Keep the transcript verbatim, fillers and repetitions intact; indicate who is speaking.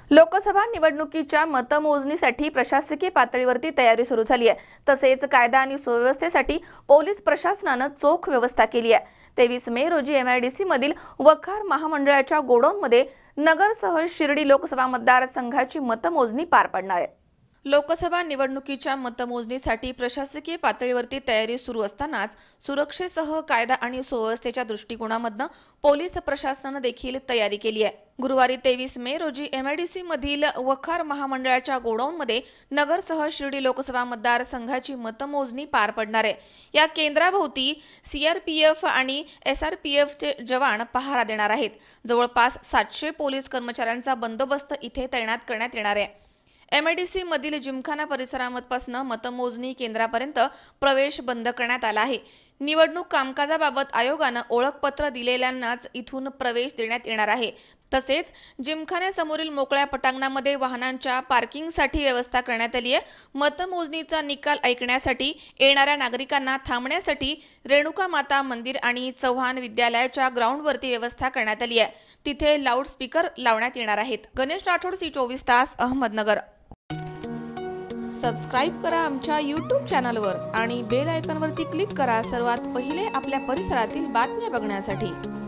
Speaker 1: लोकसभा निवडणुकीच्या मतमोजणीसाठी प्रशासकीय पातळीवरती तयारी सुरू झाली आहे। तसेच कायदा आणि सुव्यवस्थेसाठी पोलीस प्रशासनाने चोख व्यवस्था केली आहे। तेवीस मे रोजी एमआयडीसी मधील वखार महामंडळाच्या गोडाऊनमध्ये नगरसह शिर्डी लोकसभा मतदारसंघाची मतमोजणी पार पडणार आहे। लोकसभा निवडणुकीच्या मतमोजणीसाठी प्रशासकीय पातळीवरती तयारी सुरू असतानाच सुरक्षेसह कायदा आणि सुव्यवस्थेच्या दृष्टिकोनामधून पोलीस प्रशासनाने देखील तयारी केली आहे। गुरुवारी तेवीस मे रोजी एमआयडीसी मधील वखार महामंडळाच्या गोडाऊनमध्ये नगरसह शिर्डी लोकसभा मतदारसंघाची मतमोजणी पार पडणार आहे। या केंद्राभोवती सीआरपीएफ आणि एसआरपीएफचे जवान पहारा देणार आहेत। जवळपास सातशे पोलीस कर्मचाऱ्यांचा बंदोबस्त इथे तैनात करण्यात येणार आहे। एमआयडीसी मधील जिमखाना परिसरापासून मतमोजणी केंद्रापर्यंत प्रवेश बंद करण्यात आला आहे। निवडणूक कामकाजाबाबत आयोगाने ओळखपत्र दिलेल्यांनाच इथून प्रवेश देण्यात येणार आहे। तसेच जिमखान्यासमोरील मोकळ्या पटांगणामध्ये वाहनांच्या पार्किंगसाठी व्यवस्था करण्यात आली आहे। मतमोजणीचा निकाल ऐकण्यासाठी येणाऱ्या नागरिकांना थांबण्यासाठी रेणुका माता मंदिर आणि चव्हाण विद्यालयाच्या ग्राउंडवरती व्यवस्था करण्यात आली आहे। तिथे लाऊडस्पीकर लावण्यात येणार आहेत। गणेश राठोड, सी चोवीस तास, अहमदनगर। सबस्क्राइब करा आमच्या यूट्यूब चॅनलवर आणि बेल आयकॉनवरती क्लिक करा सर्वात पहिले आपल्या परिसरातील बातम्या बघण्यासाठी।